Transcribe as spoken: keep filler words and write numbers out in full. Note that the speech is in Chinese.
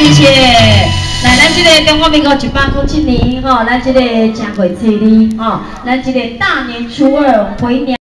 谢谢。来，咱这个中华民国一百零七年吼，咱这个正月初二吼，咱这个大年初二回娘。